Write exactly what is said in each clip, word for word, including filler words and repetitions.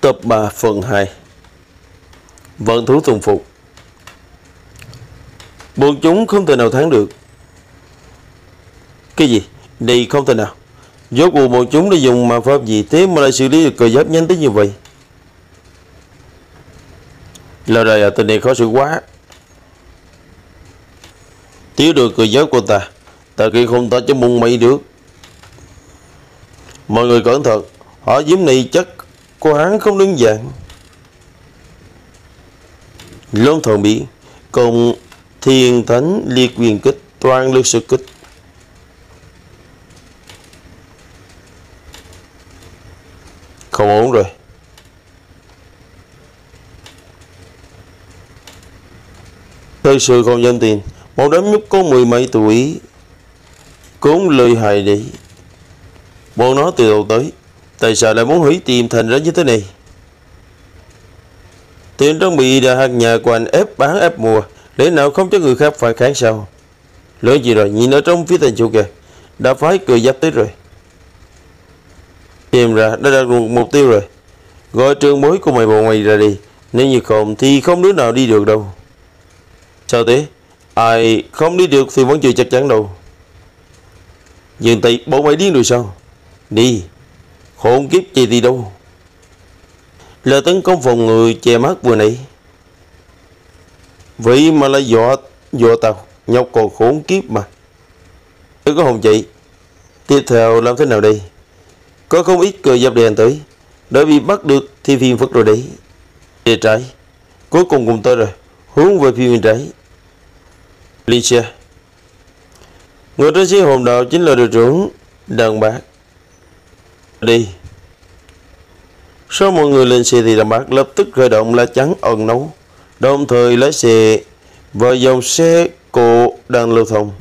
Tập ba phần hai. Vận thú thuần phục. Bọn chúng không thể nào thắng được. Cái gì? Đây không thể nào. Rốt cuộc bọn chúng đã dùng ma pháp gì thế mà lại xử lý được cờ giáp nhanh tới như vậy? Là đời à, tình này khó xử quá. Thiếu được cờ giáp của ta, ta kia không ta cho mùng mây được. Mọi người cẩn thận, họ diễm này chắc của hắn không đơn giản. Lông thần bí cùng thiên thánh liệt quyền kích, toàn lực sự kích. Không ổn rồi. Thật sự không dám tin, một đám nhóc có mười mấy tuổi cũng lợi hại đấy. Bọn nó từ đầu tới, tại sao lại muốn hủy tiềm thành ra như thế này? Tiền trang bị đã hạt nhà của anh ép bán ép mua, để nào không cho người khác phải kháng sao? Lớn gì rồi, nhìn ở trong phía thành chủ kìa, đã phái cờ giáp tới rồi. Tìm ra đã đạt được mục tiêu rồi. Gọi trường bối của mày bọn mày ra đi, nếu như không thì không đứa nào đi được đâu. Sao thế? Ai không đi được thì vẫn chưa chắc chắn đâu. Dừng tay, bọn mày điên rồi sao? Đi, khốn kiếp gì thì đâu. Là tấn công phòng người che mắt vừa nãy, vậy mà lại dọa dọa tao, nhóc còn khốn kiếp mà. Đừng có hồng chị. Tiếp theo làm thế nào đây? Có không ít cờ giáp đèn tới, đã bị bắt được thì phiền phức rồi đấy. Về trái, cuối cùng cùng tôi rồi, hướng về phía bên trái. Licia, người trên xe hồn đạo chính là đội trưởng Đàn Bác. Đi. Sau mọi người lên xe thì Đàn Bác lập tức khởi động lá chắn ẩn nấu, đồng thời lái xe vào dòng xe cộ đang lưu thông.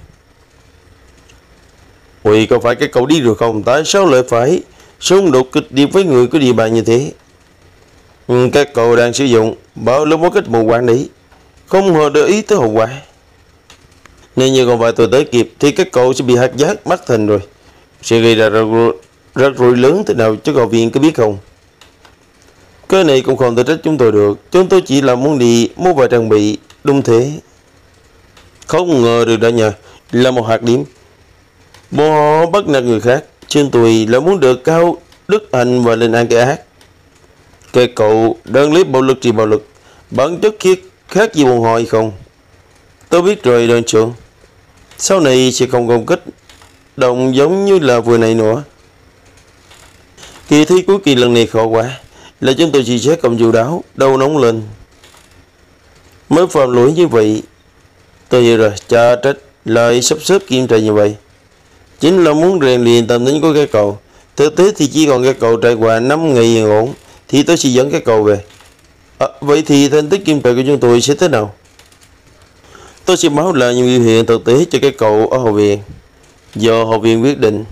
Ui, có phải cái cậu đi được không? Tại sao lại phải xung đột kịch liệt với người có địa bàn như thế? Ừ, các cậu đang sử dụng bảo lưu một cách mù quáng đấy, không hề để ý tới hậu quả. Nếu như còn vài tôi tới kịp thì các cậu sẽ bị hạt giác mắc thành rồi, sẽ gây ra rắc rối lớn thế nào cho cậu viện có biết không? Cái này cũng không thể trách chúng tôi được, chúng tôi chỉ là muốn đi mua vài trang bị. Đúng thế. Không ngờ được đã nhờ là một hạt điểm. Bọn họ bắt nạt người khác, trên tôi là muốn được cao đức hạnh và lên an cái ác. Cái cậu đơn lấy bạo lực trị bạo lực, bản chất khiết khác gì bọn họ hay không? Tôi biết rồi đoàn trưởng, sau này sẽ không công kích động giống như là vừa này nữa. Kỳ thi cuối kỳ lần này khó quá, là chúng tôi chỉ xét cầm dù đáo, đầu nóng lên. Mới phạm lỗi như vậy. Tôi hiểu rồi, cha trách lại sắp xếp kiểm tra như vậy, chính là muốn rèn luyện tâm tính của các cậu. Thực tế thì chỉ còn các cậu trải qua năm ngày yên ổn thì tôi sẽ dẫn các cậu về. À, vậy thì thành tích kiểm tra của chúng tôi sẽ thế nào? Tôi sẽ báo lại những biểu hiện thực tế cho các cậu ở học viện, do học viện quyết định.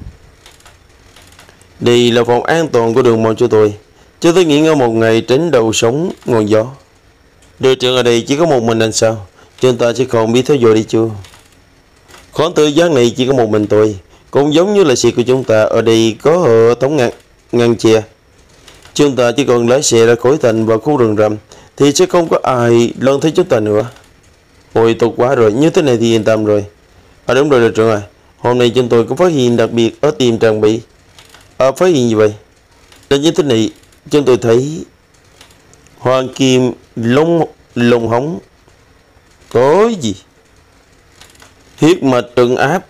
Đây là phòng an toàn của đường mòn cho tôi, cho tôi nghỉ ngơi một ngày tránh đầu sóng ngọn gió. Đội trưởng ở đây chỉ có một mình anh sao? Chúng ta sẽ không biết theo dõi đi chưa? Khoảng thời gian này chỉ có một mình tôi, cũng giống như là xe của chúng ta ở đây có hệ thống ngăn ngăn che. Chúng ta chỉ còn lái xe ra khỏi thành vào khu rừng rậm thì sẽ không có ai lần thấy chúng ta nữa. Ôi tốt quá rồi, như thế này thì yên tâm rồi. À đúng rồi đội trưởng à, hôm nay chúng tôi có phát hiện đặc biệt ở tiệm trang bị. À, phát hiện gì vậy? Là như thế này, chúng tôi thấy hoàng kim lông lông hóng. Có gì? Huyết mạch trừng áp.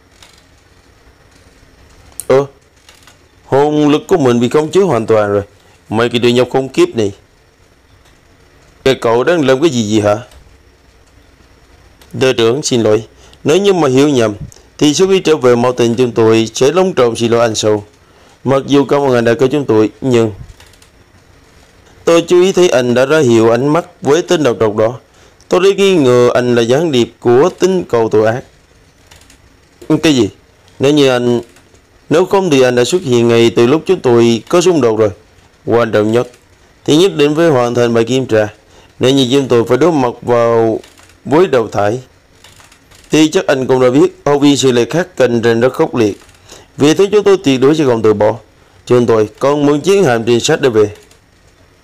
Ơ, hồn lực của mình bị khống chế hoàn toàn rồi. Mấy cái đứa nhóc không kiếp này, cái cậu đang làm cái gì gì hả? Đội trưởng xin lỗi, nếu như mà hiểu nhầm thì sau khi trở về mau tình chúng tôi sẽ long trọng xin lỗi anh sâu. Mặc dù cảm ơn anh đã cứu chúng tôi, nhưng tôi chú ý thấy anh đã ra hiệu ánh mắt với tên độc độc đó. Tôi đã nghi ngờ anh là gián điệp của tính cầu tội ác. Cái gì? Nếu như anh Nếu không thì anh đã xuất hiện ngay từ lúc chúng tôi có xung đột rồi. Quan trọng nhất thì nhất định phải hoàn thành bài kiểm tra. Nếu như chúng tôi phải đối mặt vào với đầu thải thì chắc anh cũng đã biết học viên sự lệ khác cạnh tranh rất khốc liệt. Vì thế chúng tôi tuyệt đối sẽ không từ bỏ. Chúng tôi còn muốn chiến hạm trinh sát để về.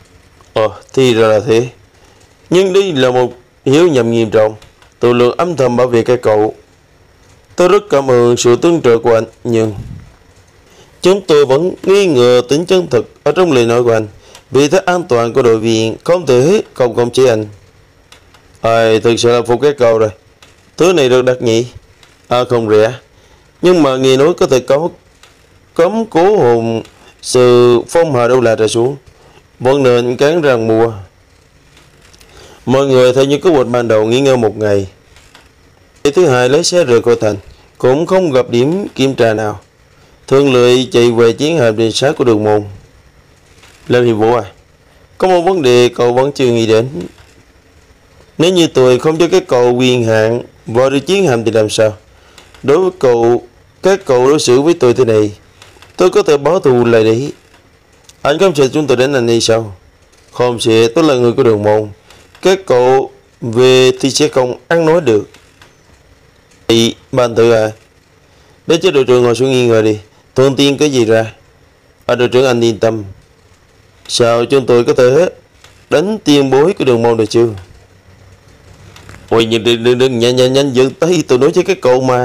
Ờ, thì ra là thế. Nhưng đây là một hiểu nhầm nghiêm trọng. Tôi luôn âm thầm bảo vệ các cậu. Tôi rất cảm ơn sự tương trợ của anh, nhưng chúng tôi vẫn nghi ngờ tính chân thực ở trong lời nói của anh. Vì thế an toàn của đội viên không thể không công chế anh. Ai, thực sự là phục các cậu rồi. Thứ này được đặt nhỉ? À, không rẻ. Nhưng mà nghe nói có thể có cấm cố hồn sự phong hòa đâu là trở xuống. Vẫn nên cán răng mua. Mọi người theo như kế hoạch ban đầu nghỉ ngơi một ngày. Ngày thứ hai lấy xe rời khỏi thành, cũng không gặp điểm kiểm tra nào. Thường lệ chạy về chiến hạm địa sát của Đường Môn. Lâm Hiệp Vũ à, có một vấn đề cậu vẫn chưa nghĩ đến. Nếu như tôi không cho các cậu quyền hạn vào được chiến hạm thì làm sao? Đối với cậu, các cậu đối xử với tôi thế này, tôi có thể báo thù lại đấy. Anh không sợ chúng tôi đến anh đi sao? Không sẽ, tôi là người của Đường Môn. Các cậu về thì sẽ không ăn nói được. Thì ban thử à, để cho đội trưởng ngồi xuống nghi ngờ đi. Thông tin cái gì ra? Ở đội trưởng anh yên tâm. Sao chúng tôi có thể đánh tiền bối của Đường Môn được chưa? Ôi đừng đừng đừng, đừng nhanh nhanh nhanh dừng tay, tôi nói với các cậu mà.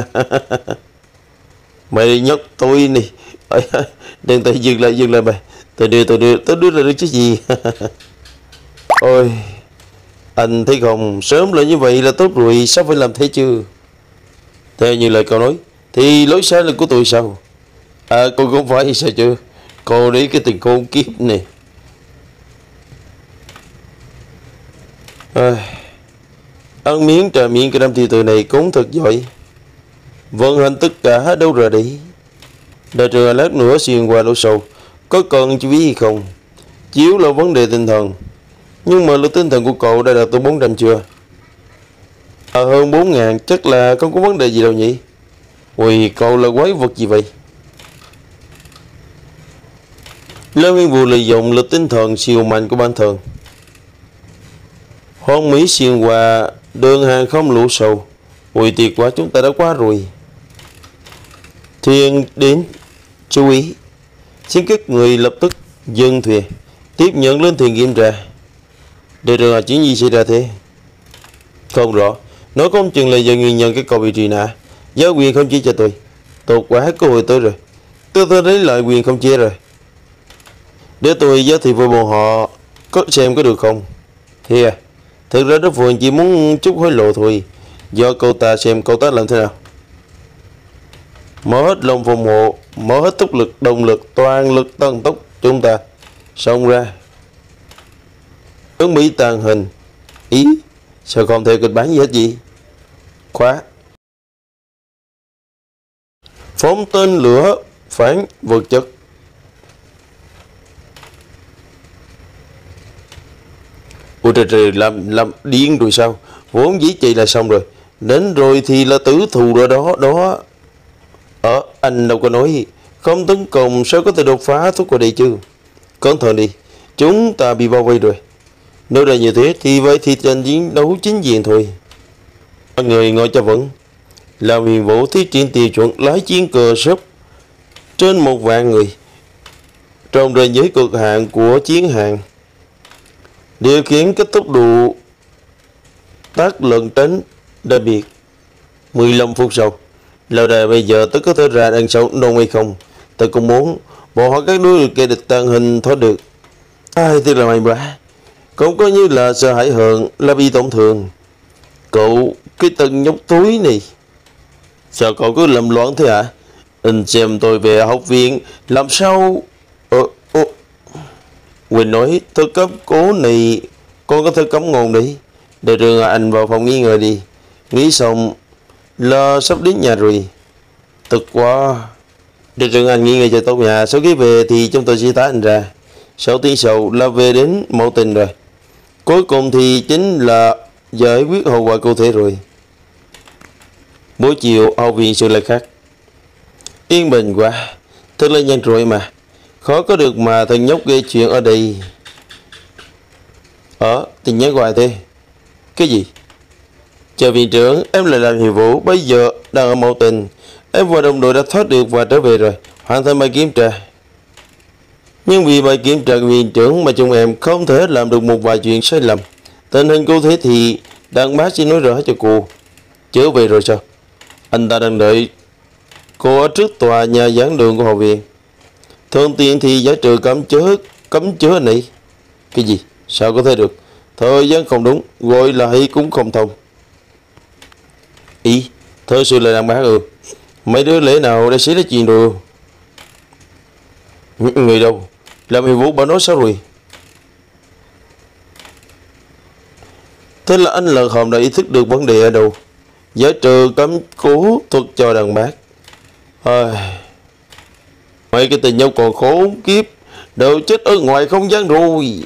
Mày nhóc tôi nè. Đừng tay dừng lại dừng lại mày. Tôi đưa tôi đưa tôi đưa là được chứ gì. Ôi, anh thấy không, sớm là như vậy là tốt rồi, sao phải làm thế chứ? Theo như lời cậu nói thì lối sai là của tôi sao? À, cô không phải sao chứ? Cô đấy cái tình khôn kiếp này. À, ăn miếng trà miệng cái năm thị từ này cũng thật giỏi. Vận hành tất cả đâu rồi đấy. Đại trường lát nữa xuyên qua lỗ sâu, có cần chú ý hay không? Chiếu là vấn đề tinh thần. Nhưng mà lượng tinh thần của cậu đã đạt tới bốn trăm chưa? À, hơn bốn ngàn, chắc là không có vấn đề gì đâu nhỉ? Ui, cậu là quái vật gì vậy? Lê Nguyên Vũ lợi dụng lực tinh thần siêu mạnh của bản thân. Hôn Mỹ xuyên qua đường hàng không lũ sâu. Ui, tuyệt quá, chúng ta đã qua rồi. Thuyền đến, chú ý. Xin các người lập tức dừng thuyền, tiếp nhận lên thuyền kiểm tra. Để rồi chuyện gì xảy ra thế? Không rõ. Nó không chừng là do nguyên nhân cái cậu bị truy nã. Giáo quyền không chia cho tôi. Tốt quá, cơ hội tới rồi. Tôi tôi lấy lại quyền không chia rồi. Để tôi giới thiệu với bọn họ có xem có được không? Thì à, thực ra Đức Phượng chỉ muốn chút hối lộ thôi. Do cậu ta xem cậu ta làm thế nào. Mở hết lòng phòng hộ, mở hết tốc lực, động lực, toàn lực tăng tốc chúng ta xông ra. Ứng Mỹ tàn hình. Ý, sao không thể kịch bản gì hết gì? Khóa. Phóng tên lửa phản vật chất. Ôi trời trời, làm, làm điên rồi sao? Vốn dĩ chị là xong rồi. Đến rồi thì là tử thù rồi đó, đó. Ờ, anh đâu có nói. Không tấn công sao có thể đột phá thuốc qua đây chứ? Cẩn thận đi, chúng ta bị bao vây rồi. Nếu là như thế thì vậy thì trận chiến đấu chính diện thôi. Mọi người ngồi cho vững. Là Huyền Vũ thiết triển tiêu chuẩn lái chiến cờ sấp trên một vạn người trong ranh giới cực hạn của chiến hạm. Điều khiển cái tốc độ tác lận tránh đặc biệt. Mười lăm phút sau, lâu đài bây giờ tôi có thể ra đằng sau đông hay không? Tôi cũng muốn bọn họ các đối được kẻ địch tàn hình thoát được. Ai thì là mày bả. Cũng có như là sợ hãi hơn là bị tổn thương. Cậu, cái tân nhóc túi này. Sao cậu cứ làm loạn thế hả? Anh xem tôi về học viện làm sao? Ờ, ờ. Quỳnh nói tôi cấp cố này con có thể cấm ngôn đi. Để trường anh vào phòng nghi ngờ đi. Nghĩ xong là sắp đến nhà rồi. Tức quá. Để trường anh nghi ngờ cho tốt nhà. Sau khi về thì chúng tôi sẽ tá anh ra. Sáu tiếng sau là về đến mẫu tình rồi. Cuối cùng thì chính là giải quyết hậu quả cụ thể rồi. Buổi chiều học viện sự lại khác. Yên bình quá. Thật là nhanh rồi mà. Khó có được mà thằng nhóc gây chuyện ở đây. Ờ, tin nhắn gọi thế. Cái gì? Chào viện trưởng, em là làm nhiệm vụ. Bây giờ đang ở mẫu tình. Em và đồng đội đã thoát được và trở về rồi. Hoàn thành bài kiểm tra. Nhưng vì bài kiểm tra viên trưởng mà chúng em không thể làm được một vài chuyện sai lầm. Tình hình cô thế thì đàn bác sẽ nói rõ cho cô. Trở về rồi sao? Anh ta đang đợi cô ở trước tòa nhà giảng đường của học viện. Thường tiện thì giải trừ cấm chớ cấm chớ này. Cái gì? Sao có thể được? Thời gian không đúng, gọi lại cũng không thông. Ý, thật sự là đàn bác ừ. Mấy đứa lễ nào đã xảy ra chuyện rồi? Người đâu? Làm hiệu vụ bà nói sao rồi? Thế là anh Lật Hòm đã ý thức được vấn đề ở đâu. Giải trừ cấm cố thuật cho đàn bác. À, mấy cái tình nhau còn khốn kiếp, đều chết ở ngoài không gian rồi.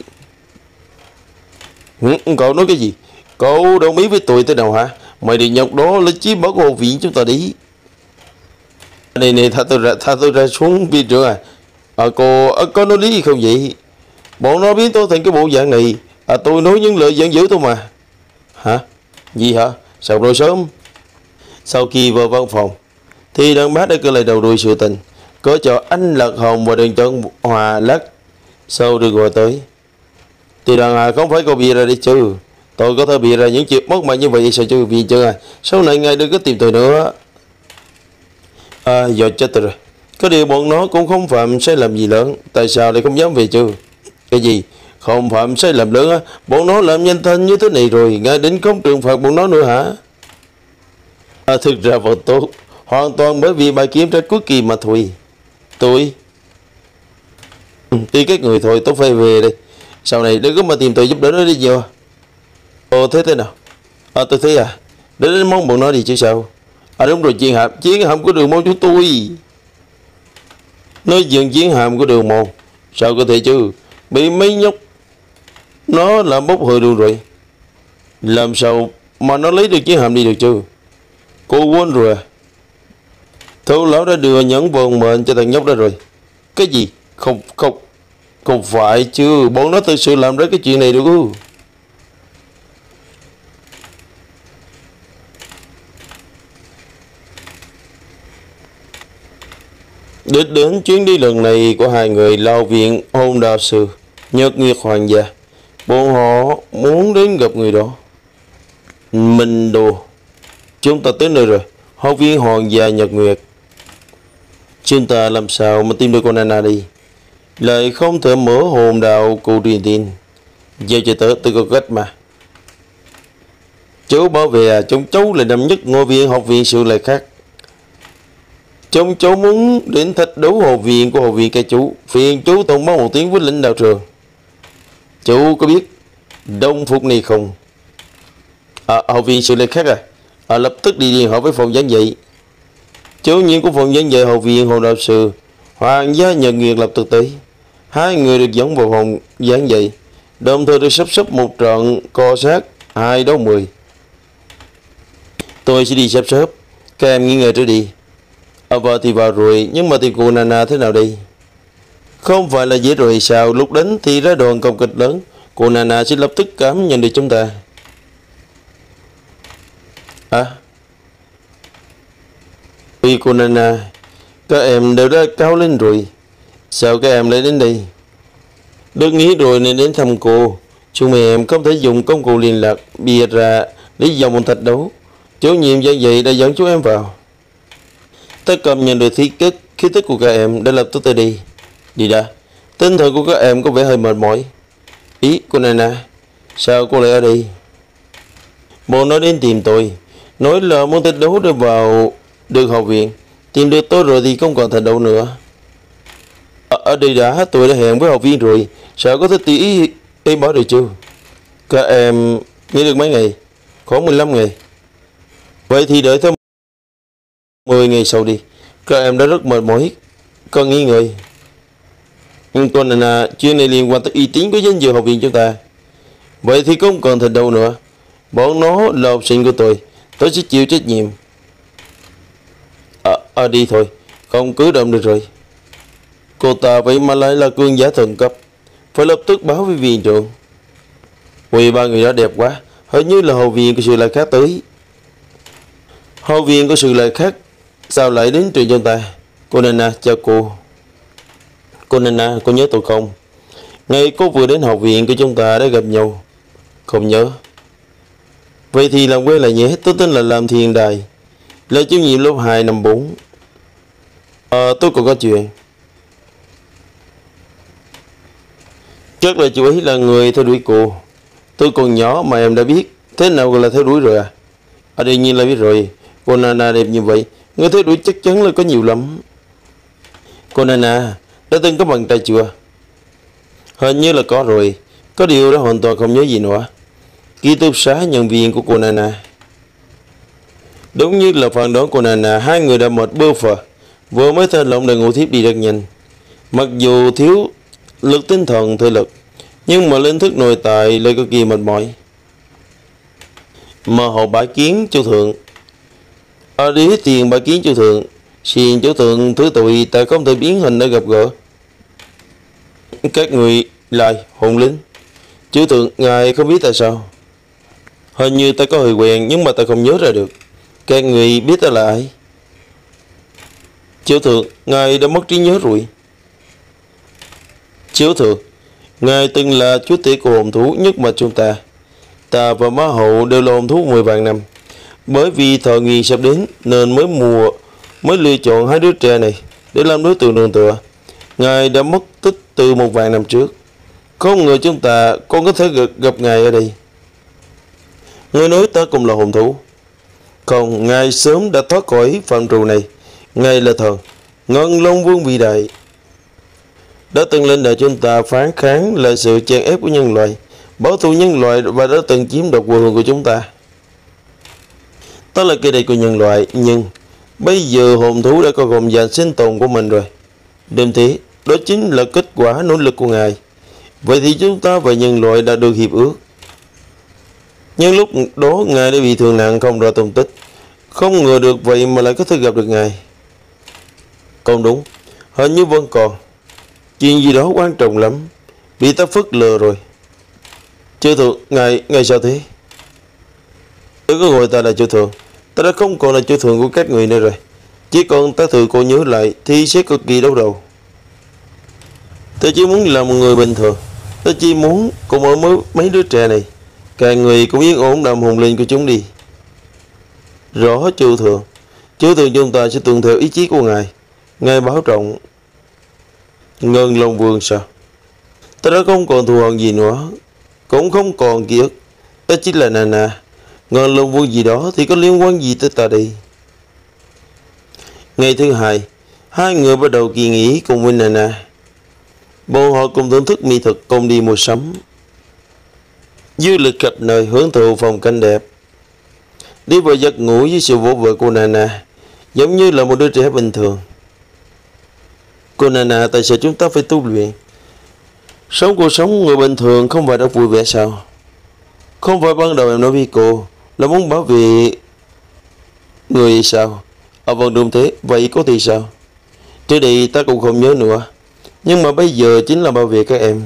Cậu nói cái gì? Cậu đồng ý với tôi thế nào hả? Mày đi nhọc đó lấy chiếc bảo của học viện chúng ta đi. Này này, tha tôi ra, tha tôi ra xuống viên trưởng à. À cô à, có nói lý không vậy? Bọn nó biến tôi thành cái bộ dạng này. À tôi nói những lời giận dữ tôi mà. Hả? Gì hả? Sao rồi sớm? Sau khi vào văn phòng thì đàn bác đã kêu lại đầu đuôi sự tình, có cho anh Lật Hồng và đường Trần Hòa Lắc sau được gọi tới. Thì đàn à không phải cô bịa ra đi chứ. Tôi có thể bịa ra những chuyện mất mặt như vậy sao chứ vì chưa à. Sau này ngài đừng có tìm tôi nữa. À giờ chết tôi rồi. Có điều bọn nó cũng không phạm sai lầm gì lớn. Tại sao lại không dám về chứ? Cái gì? Không phạm sai lầm lớn á? Bọn nó làm nhanh thân như thế này rồi, ngài định không trừng phạt bọn nó nữa hả? À, thực ra vẫn tốt, hoàn toàn bởi vì bài kiểm tra cuối kỳ mà thôi. Tôi Tuy các người thôi, tôi phải về đây. Sau này đừng có mà tìm tôi giúp đỡ nó đi nhiều. Ồ thế thế nào? À tôi thấy à, để đến mong bọn nó đi chứ sao. À đúng rồi, chiến hạm, chiến hạm của đường môn chúng tôi. Nói chuyện chiến hạm của đường môn, sao có thể chứ? Bị mấy nhóc nó làm bốc hơi luôn rồi. Làm sao mà nó lấy được chiến hạm đi được chứ? Cô quên rồi à? Thấu lão đã đưa nhẫn vận mệnh cho thằng nhóc đó rồi. Cái gì? Không, không, không phải chứ. Bọn nó thực sự làm ra cái chuyện này được không? Đích đến chuyến đi lần này của hai người lao viện hôn đạo sư Nhật Nguyệt Hoàng gia. Bọn họ muốn đến gặp người đó. Mình đồ. Chúng ta tới nơi rồi. Học viên Hoàng gia Nhật Nguyệt. Chúng ta làm sao mà tìm được con Anna đi? Lại không thể mở hồn đạo cụ truyền tin. Giờ cho tớ tôi có cách mà. Cháu bảo vệ à, chúng cháu là năm nhất ngôi viện học viện sự lại khác. Chúng cháu muốn đến thách đấu học viện của học viện ca chú. Phiền chú thông báo một tiếng với lãnh đạo trường. Chú có biết đông phục này không? À, học viện sự lại khác à? À, lập tức đi liên hệ với phòng giảng dạy. Chủ nhiệm của phòng giảng dạy học viện Hồ Đạo Sư Hoàng gia Nhật Nguyệt lập tức tới. Hai người được dẫn vào phòng giảng dạy, đồng thời được sắp xếp một trận co sát hai đấu mười. Tôi sẽ đi sắp xếp, các em nghỉ ngơi trước đi. À, vợ thì vào rồi, nhưng mà tìm cô Nana thế nào đây? Không phải là dễ rồi sao? Lúc đánh thì ra đòn công kích lớn, cô Nana sẽ lập tức cảm nhận được chúng ta. À, vì cô Nana, các em đều đã cao lên rồi, sao các em lại đến đây? Được nghĩ rồi nên đến thăm cô. Chúng em không thể dùng công cụ liên lạc bịa ra để dòng một thạch đấu. Chủ nhiệm giảng dạy đã dẫn chúng em vào. Tất cảm nhận được khí tức khí tức của các em đã lập tức tới đi. Đi đã. Tinh thần của các em có vẻ hơi mệt mỏi. Ý cô Nana, sao cô lại ở đây? Bọn nó đến tìm tôi, nói là muốn thách đấu để vào được học viện. Tìm được tôi rồi thì không còn thách đấu nữa. Ở, ở đây đã, tôi đã hẹn với học viên rồi, sao có thể tùy ý em bỏ được chứ? Các em nghỉ được mấy ngày? Khoảng mười lăm ngày. Vậy thì đợi thêm mười ngày sau đi. Các em đã rất mệt mỏi, cần nghỉ ngơi. Nhưng tuần này là chuyện này liên quan tới uy tín của danh dự học viện chúng ta. Vậy thì không còn thách đấu nữa. Bọn nó là học sinh của tôi, tôi sẽ chịu trách nhiệm. À, à đi thôi, không cứ động được rồi. Cô ta vậy mà lại là cương giả thần cấp, phải lập tức báo với viện trưởng. Vì ba người đó đẹp quá, hình như là hậu viện của sự lại khác tới. Hậu viện của sự lại khác sao lại đến trường chúng ta? Cô Nana, chào cô. Cô Nana, cô nhớ tôi không? Ngày cô vừa đến học viện của chúng ta đã gặp nhau. Không nhớ. Vậy thì làm quen lại nhé. Tôi tên là Lam Thiên Đài, là chủ nhiệm lớp hai năm bốn. À, tôi còn có chuyện. Chắc là chú ấy là người theo đuổi cô. Tôi còn nhỏ mà em đã biết. Thế nào gọi là theo đuổi rồi à? À, đương nhiên là biết rồi. Cô Nana đẹp như vậy, người theo đuổi chắc chắn là có nhiều lắm. Cô Nana đã từng có bạn trai chưa? Hình như là có rồi. Có điều đó hoàn toàn không nhớ gì nữa. Ký túc xá nhân viên của cô Nana. Đúng như là phản đoán của Nana, hai người đã mệt bơ phờ, vừa mới thở lỏng đã ngủ thiếp đi rất nhanh. Mặc dù thiếu lực tinh thần thể lực, nhưng mà linh thức nội tại lại cực kỳ mệt mỏi. Mà họ bái kiến chủ thượng. Ở đế tiền bái kiến chủ thượng. Xin chủ thượng thứ tội tại không thể biến hình để gặp gỡ. Các người lại hồn lính. Chủ thượng, ngài không biết tại sao? Hình như ta có hơi quen, nhưng mà ta không nhớ ra được. Các người biết ta là ai? Chủ thượng, ngài đã mất trí nhớ rồi. Chủ thượng, ngài từng là chúa tể của hồn thú nhất mà chúng ta. Ta và má hậu đều là hồn thú mười vạn năm. Bởi vì thời nghi sắp đến nên mới mùa mới lựa chọn hai đứa trẻ này để làm đối tượng nương tựa. Ngài đã mất tích từ một vạn năm trước. Không ngờ chúng ta còn có thể gặp, gặp ngài ở đây. Người nói ta cũng là hồn thú. Không, ngài sớm đã thoát khỏi phạm trù này. Ngài là thần Ngân Long Vương vĩ đại, đã từng lên đời chúng ta phản kháng lại sự chèn ép của nhân loại, bảo thủ nhân loại, và đã từng chiếm đoạt quê hương của chúng ta. Ta là cây đầy của nhân loại, nhưng bây giờ hồn thú đã có gồm dàn sinh tồn của mình rồi. Đêm thế, đó chính là kết quả nỗ lực của ngài. Vậy thì chúng ta và nhân loại đã được hiệp ước. Nhưng lúc đó ngài đã bị thương nặng không rõ tung tích. Không ngờ được vậy mà lại có thể gặp được ngài. Không đúng, hình như vẫn còn chuyện gì đó quan trọng lắm, bị ta phớt lờ rồi. Chủ thượng, ngài, ngài sao thế? Đừng có gọi ta là chủ thượng. Ta đã không còn là chủ thượng của các người nữa rồi. Chỉ còn ta tự cô nhớ lại thì sẽ cực kỳ đau đầu. Ta chỉ muốn là một người bình thường. Ta chỉ muốn cùng ở mấy, mấy đứa trẻ này, cả người cũng yên ổn đầm hồn linh của chúng đi. Rõ chủ thượng. Chủ thượng chúng ta sẽ tuân theo ý chí của ngài. Ngài bảo trọng. Ngân Long Vương sao? Ta đã không còn thù hận gì nữa, cũng không còn ký ức. Ta chỉ là Nana. Ngân Long Vương gì đó thì có liên quan gì tới ta đây? Ngày thứ hai, hai người bắt đầu kỳ nghỉ cùng với Nana. Bọn họ cùng thưởng thức mỹ thực, cùng đi mua sắm, du lịch khắp nơi, hưởng thụ phong cảnh đẹp, đi vào giấc ngủ với sự vỗ vợ của Nana, giống như là một đứa trẻ bình thường. Cô Nana, tại sao chúng ta phải tu luyện? Sống cuộc sống người bình thường không phải rất vui vẻ sao? Không phải ban đầu em nói với cô là muốn bảo vệ người sao? Ở vâng đúng thế, vậy có thì sao? Trước đây ta cũng không nhớ nữa, nhưng mà bây giờ chính là bảo vệ các em.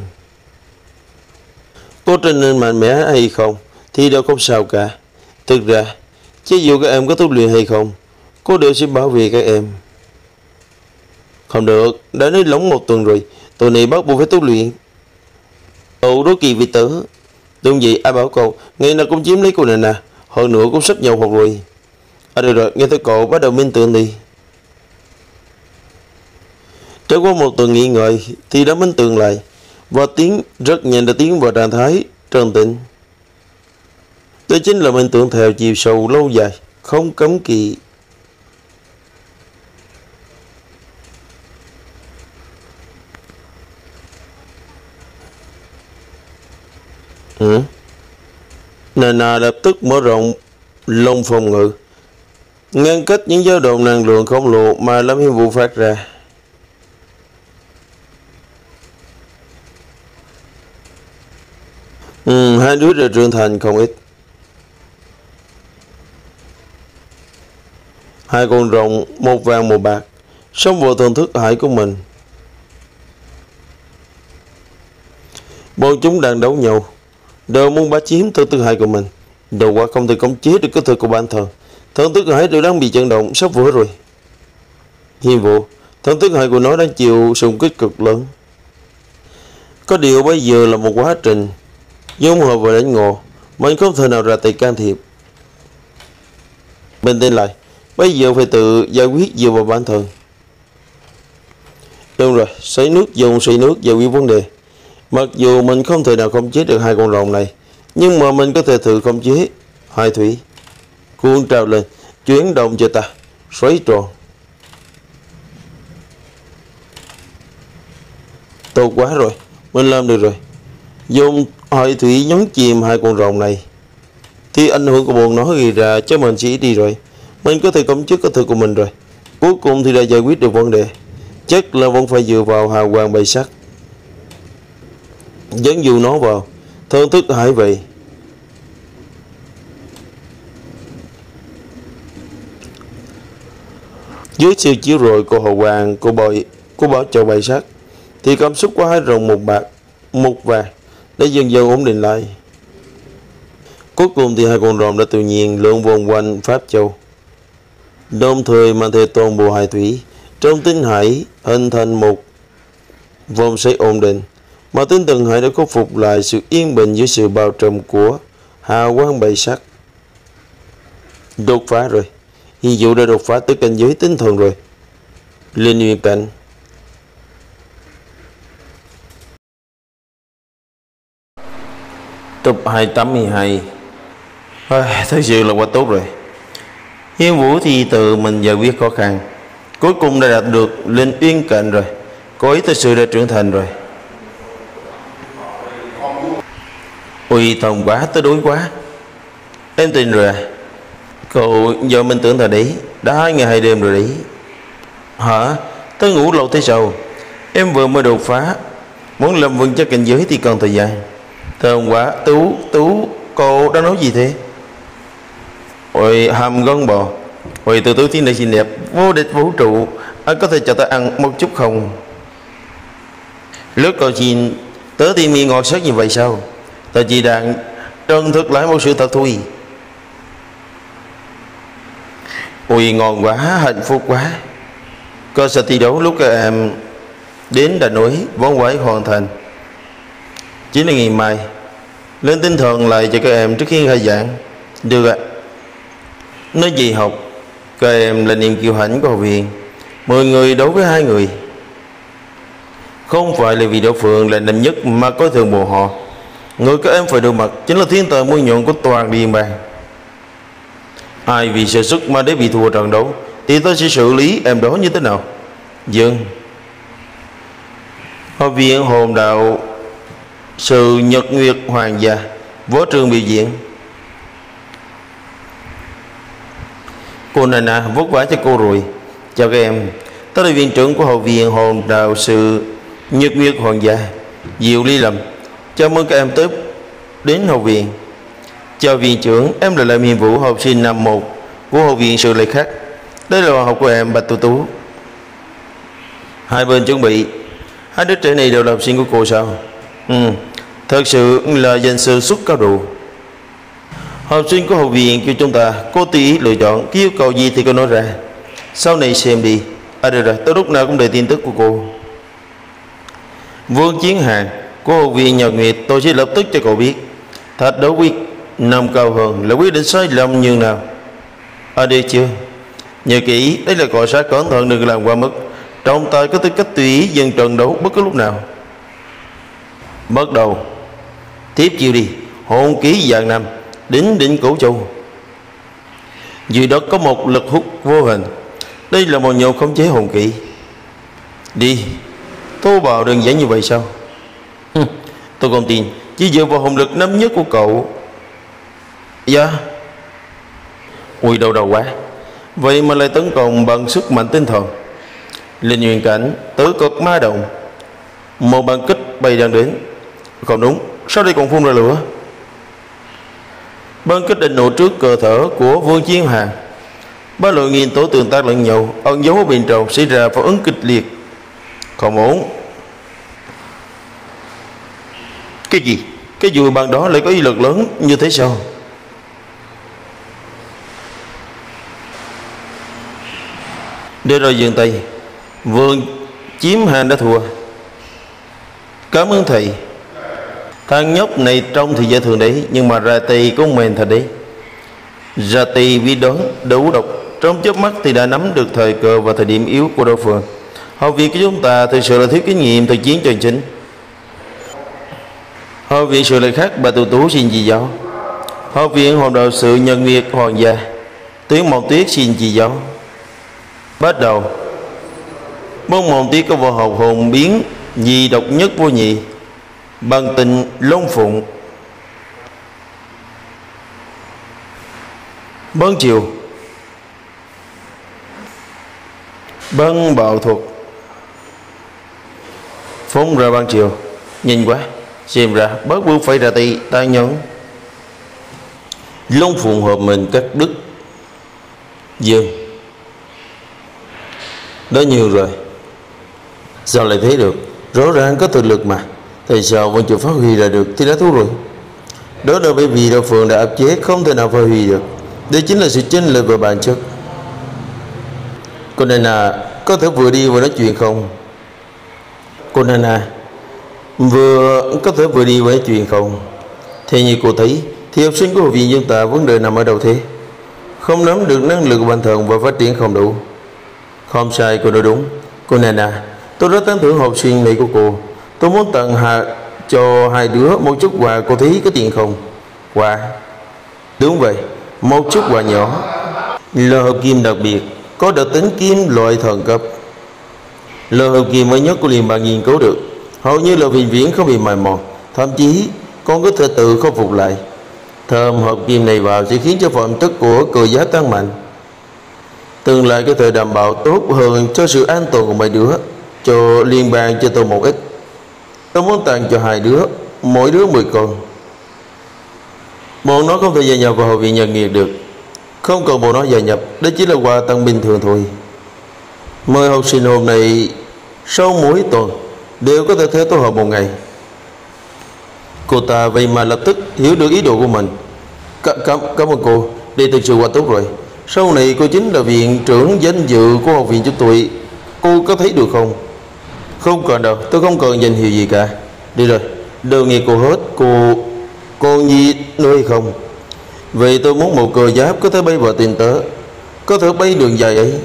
Cô trở nên mạnh mẽ hay không thì đâu không sao cả. Thực ra, chứ dù các em có tu luyện hay không, cô đều sẽ bảo vệ các em. Không được, đã nói lỏng một tuần rồi, tuần này bắt buộc phải tu luyện. Cậu đố kỳ vị tử. Đúng vậy, ai bảo cậu ngày nào cũng chiếm lấy cô này nè, hơn nữa cũng sắp nhậu học rồi. À được rồi, nghe tới cậu bắt đầu minh tưởng đi. Trải qua một tuần nghỉ ngơi thì đã minh tưởng lại, và tiến rất nhanh đã tiến vào trạng thái trần tĩnh. Đó chính là minh tưởng theo chiều sâu lâu dài, không cấm kỵ. Ừ. Nana lập tức mở rộng lông phòng ngự, ngăn cách những dao động năng lượng khổng lồ mà Lâm Hiên Vũ phát ra. Ừ, hai đứa đã trưởng thành không ít. Hai con rồng, một vàng một bạc, sống vào thần thức hải của mình. Bọn chúng đang đấu nhau, đều muốn bá chiếm thần thức hải của mình. Đầu quả không thể khống chế được cơ thể của bản thân. Thần thức hải đều đang bị chấn động, sắp vỡ rồi. Hiên Vũ, Thân thức hải của nó đang chịu xung kích cực lớn. Có điều bây giờ là một quá trình dung hợp và đánh ngộ, mình không thể nào ra tay can thiệp. Bình tĩnh lại, bây giờ phải tự giải quyết dựa vào bản thân. Đúng rồi, xoáy nước dùng xoáy nước giải quyết vấn đề. Mặc dù mình không thể nào khống chế được hai con rồng này, nhưng mà mình có thể thử khống chế hai thủy. Cuốn trào lên, chuyển động cho ta, xoáy tròn. Tốt quá rồi, mình làm được rồi. Dùng hải thủy nhấn chìm hai con rồng này, thì ảnh hưởng của bọn nó gây ra cho mình chỉ đi rồi. Mình có thể khống chế cơ thể của mình rồi. Cuối cùng thì đã giải quyết được vấn đề. Chắc là vẫn phải dựa vào hào quang bay sắc, dẫn dụ nó vào thân thức hải vậy. Dưới sự chiếu rọi của hào quang của bội của bảo châu bay sắc, thì cảm xúc của hai rồng một bạc một vàng đã dần dần ổn định lại. Cuối cùng thì hai con rồng đã tự nhiên lượn vòng quanh pháp châu, đồng thời mang theo toàn bộ hải thủy trong tinh hải hình thành một vòng xoáy ổn định, mà tinh thần hải đã khôi phục lại sự yên bình dưới sự bao trùm của hào quang bảy sắc. Đột phá rồi, Hy Dụ đã đột phá tới cảnh giới tinh thần rồi. Linh Nguyên Cảnh. Tập hai tám hai. À, thật sự là quá tốt rồi. Hiên Vũ thì tự mình giải quyết khó khăn, cuối cùng đã đạt được Linh Uyên Cảnh rồi. Cô ấy thật sự đã trưởng thành rồi. Ui thông quá, tới đối quá. Em tin rồi à? Cậu giờ mình tưởng thật đấy, đã hai ngày hai đêm rồi đấy. Hả? Tới ngủ lâu thế sao? Em vừa mới đột phá, muốn làm vững chắc cảnh giới thì còn thời gian. Thơm quá. Tú, Tú, cô đã nói gì thế? Ôi hàm gân bò. Ôi từ Tú thiên đại xinh đẹp, vô địch vũ trụ, anh có thể cho ta ăn một chút không? Lúc cậu xin tớ thì miệng ngọt sắc như vậy sao? Ta chỉ đang trân thực lại một sự thật thôi. Ôi ngon quá, hạnh phúc quá. Cơ sở thi đấu lúc các em đến đã nói vốn quái hoàn thành, chỉ là ngày mai lên tinh thần lại cho các em trước khi khai giảng. Được ạ. Nói gì học, các em là niềm kiêu hãnh của học viện. Mười người đấu với hai người, không phải là vì đối phương là năm nhất mà coi thường bộ họ. Người các em phải đối mặt chính là thiên tài mũi nhọn của toàn liên bang. Ai vì sơ suất mà để bị thua trận đấu thì tôi sẽ xử lý em đó như thế nào? Dừng. Học viện Hồn Đạo Sự Nhật Nguyệt Hoàng gia võ trường biểu diễn. Cô Nana vất vả cho cô rồi. Chào các em, tôi là viện trưởng của Học viện Hồn Đạo Sự Nhật Nguyệt Hoàng gia, Diệu Ly Lâm. Chào mừng các em tới đến học viện. Chào viện trưởng, em là Lâm Hiền Vũ, học sinh năm một của Học viện Sự Lệ Khắc. Đây là bạn học của em Bạch Tú Tú. Hai bên chuẩn bị. Hai đứa trẻ này đều là học sinh của cô sao? Ừ, thật sự là danh sư xuất cao độ. Học sinh của học viện của chúng ta có tùy ý lựa chọn, cái yêu cầu gì thì cô nói ra. Sau này xem đi. À được rồi, tôi lúc nào cũng đợi tin tức của cô. Vương Chiến Hàng của học viện Nhật Nguyệt, tôi sẽ lập tức cho cậu biết. Thạch đấu quyết nằm cao hơn là quyết định sai lầm như nào. À được chưa? Nhớ kỹ, đây là cọ sát cẩn thận, đừng làm qua mức. Trọng tài có tư cách tùy ý dừng trận đấu bất cứ lúc nào. Bắt đầu. Tiếp chiều đi. Hồn ký dạng năm, đính đỉnh Cửu Châu. Dưới đất có một lực hút vô hình. Đây là một nhột khống chế hồn kỹ. Đi. Thô bạo đơn giản như vậy sao? Tôi không tin. Chỉ dựa vào hồn lực năm nhất của cậu. Dạ. Ui đau đầu quá. Vậy mà lại tấn công bằng sức mạnh tinh thần. Linh Nguyên Cảnh, tứ cực ma động. Một bàn kích bay đang đến. Không đúng, sao đây còn phun ra lửa? Bàn kích định nổ trước cơ thể của Vương Chiến Hàng. Ba loại nguyên tố tương tác lẫn nhau, ẩn dấu ở bên trong xảy ra phản ứng kịch liệt. Không ổn. Cái gì? Cái dùi bàn đó lại có ý lực lớn như thế sao? Để rồi dừng tay. Vừa chiếm hàng đã thua. Cảm ơn thầy. Thằng nhóc này trông thì dễ thường đấy, nhưng mà ra tay cũng mềm thật đấy. Ra tay bí đoán đủ độc, trong chớp mắt thì đã nắm được thời cơ và thời điểm yếu của đối phương. Học viện của chúng ta thực sự là thiếu kinh nghiệm thực chiến chân chính. Học viện sự lại khác bà tu tú xin chỉ giáo. Học viện hồn đạo sự nhân nghiệt hoàng gia Tuyến Mộng Tuyết xin chỉ giáo. Bắt đầu. Môn Mộng Tuyết có võ học hồn biến dị độc nhất vô nhị, bằng tình Long Phụng. Bấn chiều, bấn bạo thuật, phóng ra ban chiều. Nhìn quá, xem ra bớt buộc phải ra tay tay nhẫn. Long Phụng hợp mình cắt đứt. Dương đó nhiều rồi. Sao lại thế được? Rõ ràng có thực lực mà, tại sao vẫn chưa phát huy ra được thì đã thua rồi. Đó là bởi vì đối phương đã áp chế, không thể nào phát huy được. Đây chính là sự chênh lệch về bản chất. Cô Nana có thể vừa đi vừa nói chuyện không? Cô Nana vừa có thể vừa đi vừa nói chuyện không? Theo như cô thấy thì học sinh của học viện chúng ta vấn đề nằm ở đâu thế? Không nắm được năng lực của bản thân và phát triển không đủ. Không sai, cô nói đúng. Cô Nana, tôi rất tán thưởng học sinh này của cô. Tôi muốn tặng hạ cho hai đứa một chút quà, cô thấy có tiền không? Quà? Đúng vậy, một chút quà nhỏ. Là hợp kim đặc biệt, có đặc tính kim loại thần cấp. Là hợp kim mới nhất của liên bang nghiên cứu được, hầu như là vĩnh viễn không bị mài mòn, thậm chí còn có thể tự khôi phục lại. Thơm hợp kim này vào sẽ khiến cho phẩm chất của cờ giáp tăng mạnh, tương lai có thể đảm bảo tốt hơn cho sự an toàn của mấy đứa. Cho liên bang cho tôi một ít. Tôi muốn tặng cho hai đứa, mỗi đứa mười con. Bọn nó không thể gia nhập vào học viện nhân nghiệt được. Không cần bọn nó gia nhập, đó chỉ là quà tặng bình thường thôi. Mời học sinh hôm nay sau mỗi tuần đều có thể theo tôi học một ngày. Cô ta vậy mà lập tức hiểu được ý đồ của mình. Cảm, cảm, cảm ơn cô, đây thực sự quá tốt rồi. Sau này cô chính là viện trưởng danh dự của học viện chúng tôi. Cô có thấy được không? Không cần đâu, tôi không cần danh hiệu gì cả. Đi rồi, đều nghe cô hết. Cô còn gì nữa hay không? Vậy tôi muốn một cờ giáp có thể bay vào tiền tớ, có thể bay đường dài ấy.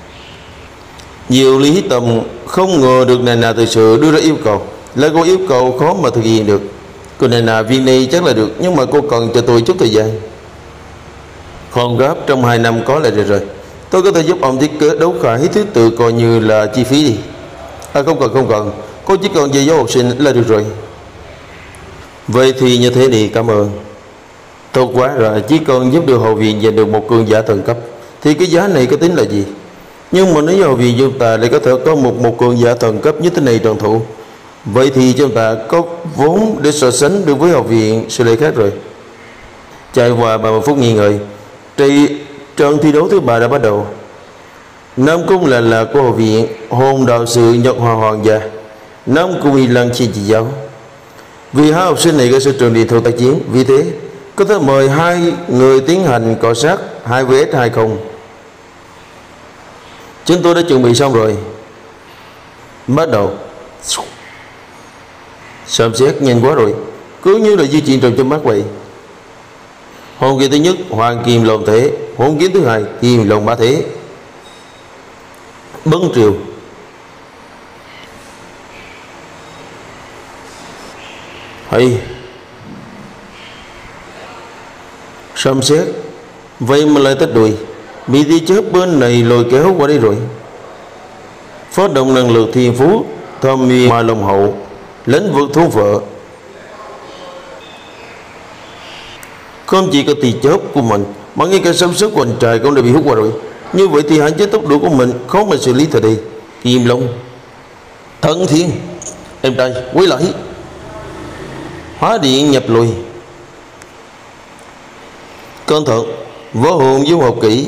Nhiều lý tầm không ngờ được Nana thực sự đưa ra yêu cầu, là cô yêu cầu khó mà thực hiện được. Cô Nana, viên này chắc là được, nhưng mà cô cần cho tôi chút thời gian. Không gấp, trong hai năm có là được rồi. Tôi có thể giúp ông thiết kế đấu khải thứ tự coi như là chi phí đi. À không cần, không cần, cô chỉ cần dạy dỗ học sinh là được rồi. Vậy thì như thế đi, cảm ơn. Tốt quá rồi, chỉ cần giúp được học viện giành được một cường giả thần cấp thì cái giá này có tính là gì? Nhưng mà nếu học viện chúng ta lại có thể có một một cường giả thần cấp như thế này tròn thủ, vậy thì chúng ta có vốn để so sánh được với học viện sự lệ khác rồi. Trải qua ba mươi phút nghỉ ngơi, thì trận thi đấu thứ ba đã bắt đầu. Nam Cung là là của học viện hồn đạo sự Nhật Hòa Hoàng gia, Nam Cung Y Lăng xin chỉ giáo. Vì hai học sinh này có sự trường điện thuộc tác chiến, vì thế có thể mời hai người tiến hành cọ sát hai vs hai không. Chúng tôi đã chuẩn bị xong rồi. Bắt đầu. Xem xét nhanh quá rồi, cứ như là di chuyển trong chớp mắt vậy. Hồn kiếm thứ nhất hoàng kim lồng thế, hồn kiếm thứ hai kim lồng ba thế. Bấn triều. Hay. Xem xét. Vậy mà lại tách đuôi, bị tia chớp bên này lôi kéo qua đây rồi. Phát động năng lực thiên phú thâm mi mà lòng hậu, lĩnh vực thú vợ. Không chỉ có tia chớp của mình mà ngay cả sấm sét của anh trai cũng đã bị hút qua rồi. Như vậy thì hạn chế tốc độ của mình khó mà xử lý thời đi. Kim Long, Thần Thiên, em trai quay lại. Hóa điện nhập lùi. Cẩn thận, võ hồn du học kỹ.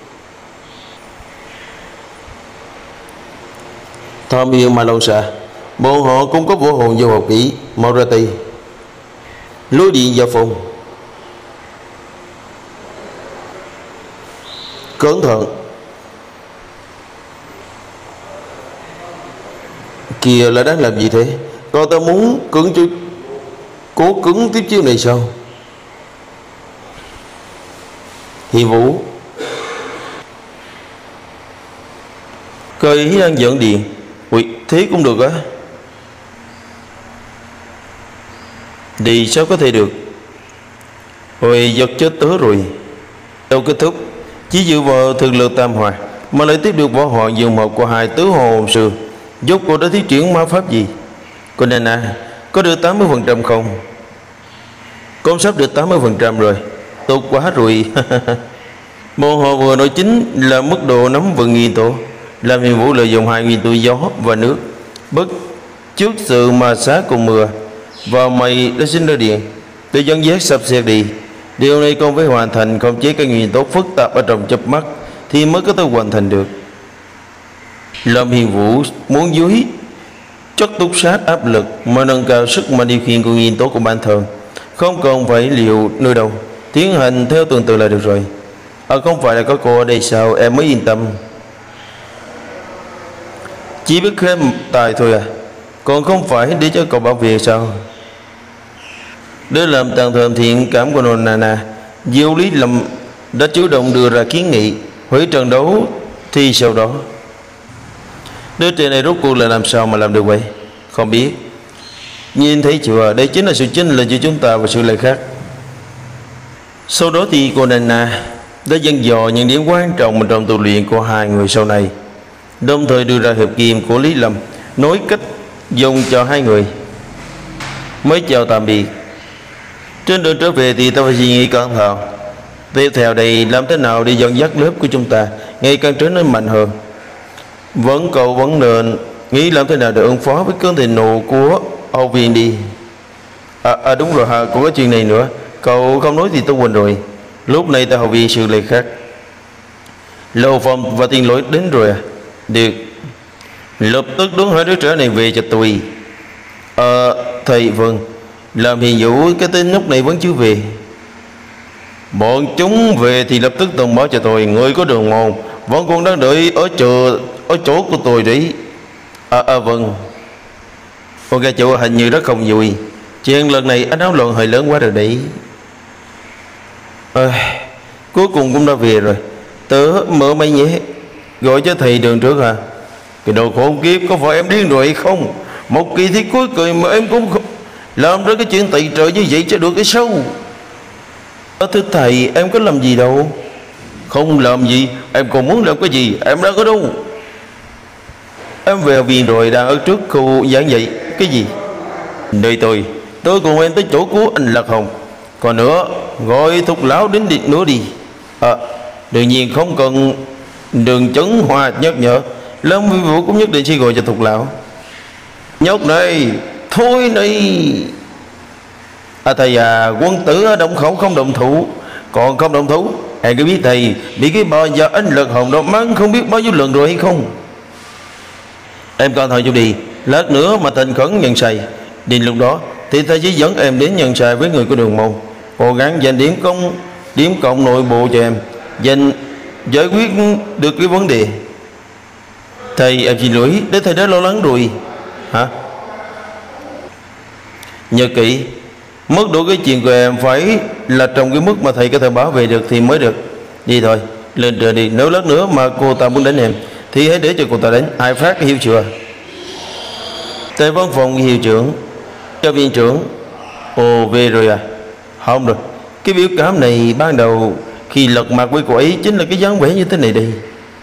Thom yêu mà lâu xa, bọn họ cũng có võ hồn du học kỹ. Mau ra tay. Lối điện vào phòng. Cẩn thận. Kìa là đang làm gì thế? Cậu ta muốn cứng chứ, cố cứng tiếp chiêu này sao? Hiền Vũ, cơ ý đang giận điện. Ui, thế cũng được á? Đi sao có thể được? Ôi, giật chết tớ rồi. Đâu kết thúc, chỉ dựa vào thực lực tam hòa mà lại tiếp được võ họ dường một của hai tứ hồ hồn sư. Giúp cô đã thiết triển ma pháp gì? Cô nên à, có được tám mươi phần trăm không? Con sắp được tám mươi phần trăm rồi. Tốt quá rồi. Môn họ vừa nói chính là mức độ nắm vững nguyên tố, làm Hiền Vũ lợi dụng hai nguyên tố gió và nước, bất trước sự ma sát cùng mưa và mây đã sinh ra điện, để dẫn dắt sắp xếp đi. Điều này còn phải hoàn thành khống chế các nguyên tố phức tạp ở trong chớp mắt thì mới có thể hoàn thành được. Lâm Hiền Vũ muốn dưới chất túc sát áp lực mà nâng cao sức mạnh điều khiển của nguyên tố của bản thân, không cần phải liệu nơi đâu, tiến hành theo tuần tự là được rồi. À, không phải là có cô ở đây sao em mới yên tâm? Chỉ biết khen tài thôi à, còn không phải để cho cậu bảo vệ sao? Để làm tăng thêm thiện cảm của Nona, Diệu Lý Lâm đã chủ động đưa ra kiến nghị hủy trận đấu thì sau đó. Đứa trẻ này rốt cuộc là làm sao mà làm được vậy? Không biết. Nhìn thấy chưa, đây chính là sự chênh lệch giữa chúng ta và sự lại khác. Sau đó thì cô Nana đã dặn dò những điểm quan trọng trong tu luyện của hai người sau này, đồng thời đưa ra hiệp kim của Lý Lâm, nói cách dùng cho hai người. Mới chào tạm biệt. Trên đường trở về thì ta phải suy nghĩ cẩn thận. Tiếp theo đây làm thế nào để dẫn dắt lớp của chúng ta ngày càng trở nên mạnh hơn. Vẫn cậu vẫn nên nghĩ làm thế nào để ứng phó với cơn thịnh nộ của Âu Viên đi. À, à đúng rồi hả, cũng có chuyện này nữa. Cậu không nói thì tôi quên rồi. Lúc này ta học viên sự lệ khác. Lầu Phong và Tiên Lỗi đến rồi à? Được. Lập tức đón hai đứa trẻ này về cho tôi. Ờ à, thầy vâng. Làm Hiền Vũ cái tên nhóc này vẫn chưa về. Bọn chúng về thì lập tức thông báo cho tôi. Người có đường môn vẫn còn đang đợi ở chờ ở chỗ của tôi đấy. À, à vâng. Ok chủ, hình như rất không vui. Chuyện lần này anh áo loạn hơi lớn quá rồi đấy. À, cuối cùng cũng đã về rồi. Tớ mở máy nhé. Gọi cho thầy đường trước à? Cái đồ khốn kiếp, có phải em điên rồi hay không? Một kỳ thi cuối cười mà em cũng không làm ra cái chuyện tày trời như vậy cho được cái sâu. Thưa thầy, em có làm gì đâu. Không làm gì, em còn muốn làm cái gì? Em đang ở đâu? Em về viện rồi, đang ở trước khu giảng dạy. Cái gì? Nơi tôi Tôi cùng em tới chỗ của anh Lạc Hồng. Còn nữa, gọi Thục Lão đến điện nữa đi. À, đương nhiên không cần Đường Chấn Hòa nhắc nhở. Lâm Vi Vũ cũng nhất định sẽ gọi cho Thục Lão. Nhóc này, thôi này. À thầy à, quân tử động khẩu không động thủ. Còn không động thủ, em có biết thầy bị cái bò giờ anh Lạc Hồng đó mắng không biết bao nhiêu lần rồi hay không? Em coi thôi chú đi. Lát nữa mà thành khẩn nhận sai, đến lúc đó thì thầy chỉ dẫn em đến nhận sai với người của Đường Môn. Cố gắng dành điểm công điểm cộng nội bộ cho em, dành giải quyết được cái vấn đề. Thầy em xin lỗi, để thầy đã lo lắng rồi. Hả? Nhớ kỹ, mức độ cái chuyện của em phải là trong cái mức mà thầy có thể bảo vệ được thì mới được. Đi thôi, lên trời đi. Nếu lát nữa mà cô ta muốn đánh em thì hãy để cho cô ta đánh. Ai phát hiểu chưa? Tại văn phòng hiệu trưởng, cho viện trưởng. Ồ về rồi à? Không rồi, cái biểu cảm này ban đầu khi lật mặt với cô ấy chính là cái dáng vẻ như thế này đây.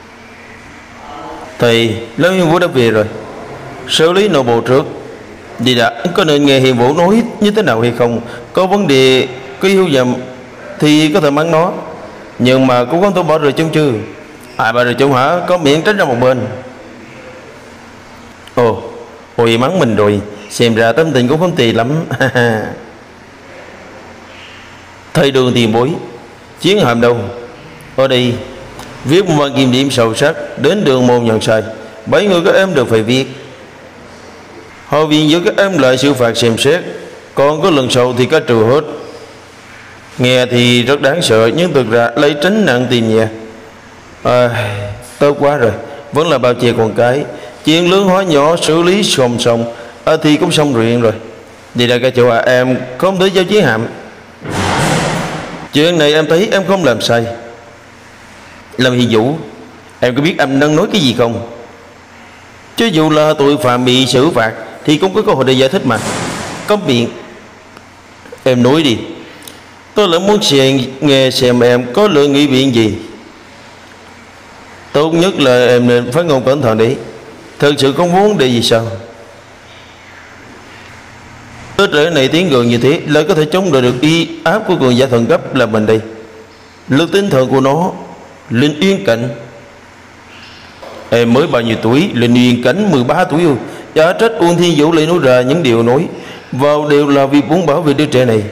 Thầy, Lâm Hiền Vũ đã về rồi. Xử lý nội bộ trước. Đi đã, có nên nghe Hiền Vũ nói như thế nào hay không? Có vấn đề, có hiểu nhầm thì có thể mắng nó. Nhưng mà cũng không tôi bỏ rồi chung chứ. Ai bỏ rồi chung hả? Có miệng tránh ra một bên. Ồ, ôi mắng mình rồi. Xem ra tâm tình cũng không tệ lắm. Thầy Đường tiền bối, chiến hạm đâu? Ở đây viết một văn kiểm điểm sâu sắc đến Đường Môn nhận sai. Bảy người các em đều phải viết. Họ viện giữa các em lại xử phạt xem xét. Còn có lần sau thì có trừ hết. Nghe thì rất đáng sợ, nhưng thực ra lấy tránh nặng tiền nhẹ. À, tốt quá rồi. Vẫn là bao che con cái. Chuyện lớn hóa nhỏ xử lý xong xong à, thì cũng xong chuyện rồi. Đi ra cái chỗ à, em không thể giao chiến hạm. Chuyện này em thấy em không làm sai. Lâm Hy Vũ, em có biết em đang nói cái gì không? Chứ dù là tội phạm bị xử phạt thì cũng có cơ hội để giải thích mà. Có miệng. Em nói đi. Tôi lại muốn xem, nghe xem em có lựa nghĩ biện gì. Tốt nhất là em nên phát ngôn cẩn thận đi. Thật sự không muốn để gì sao? Đứa trẻ này tiếng gần như thế lại có thể chống đỡ được y áp của cường giả thần cấp là mình đây. Lực tinh thần của nó Linh Uyên Cảnh. Em mới bao nhiêu tuổi? Linh Uyên Cảnh mười ba tuổi rồi. Chả trách Uông Thiên Vũ lại nói ra những điều nói vào đều là vì muốn bảo vệ đứa trẻ này.